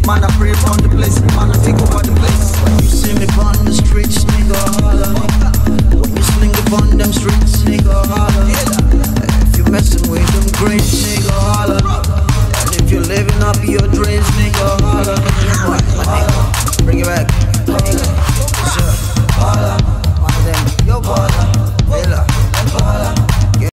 Man, I pray on the place, man, I take over the place. When you see me on the streets, nigga, holla. When you sling upon them streets, nigga, holla. If you messing with them great, nigga, holla. And if you're living up your dream,